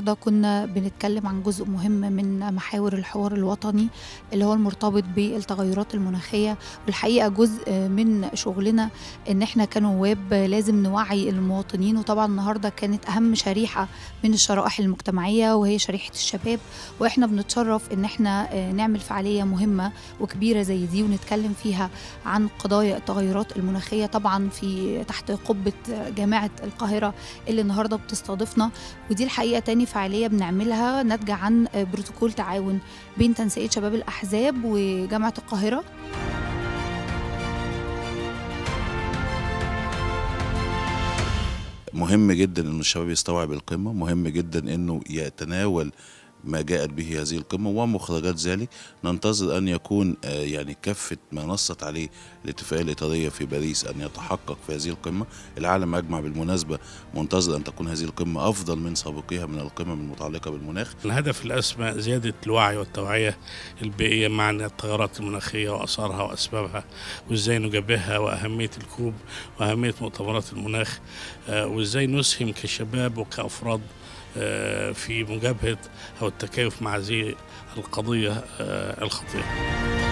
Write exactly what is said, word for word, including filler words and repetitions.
النهاردة كنا بنتكلم عن جزء مهم من محاور الحوار الوطني اللي هو المرتبط بالتغيرات المناخية، والحقيقة جزء من شغلنا إن إحنا كنواب لازم نوعي المواطنين. وطبعا النهاردة كانت أهم شريحة من الشرائح المجتمعية وهي شريحة الشباب، وإحنا بنتشرف إن إحنا نعمل فعالية مهمة وكبيرة زي دي ونتكلم فيها عن قضايا التغيرات المناخية، طبعا في تحت قبة جامعة القاهرة اللي النهاردة بتستضيفنا. ودي الحقيقة تاني فعالية بنعملها ناتجة عن بروتوكول تعاون بين تنسيقية شباب الأحزاب وجامعة القاهرة. مهم جدا أن الشباب يستوعب القمة، مهم جدا أنه يتناول ما جاءت به هذه القمة ومخرجات ذلك. ننتظر أن يكون يعني كافة ما نصت عليه الاتفاقية الإطارية في باريس أن يتحقق في هذه القمة. العالم أجمع بالمناسبة منتظر أن تكون هذه القمة أفضل من سابقها من القمم المتعلقة بالمناخ. الهدف الأسمى زيادة الوعي والتوعية البيئية مع التغيرات المناخية وأثارها وأسبابها وإزاي نجابهها وأهمية الكوب وأهمية مؤتمرات المناخ، وإزاي نسهم كشباب وكأفراد في مجابهة أو التكيف مع هذه القضية الخطيرة.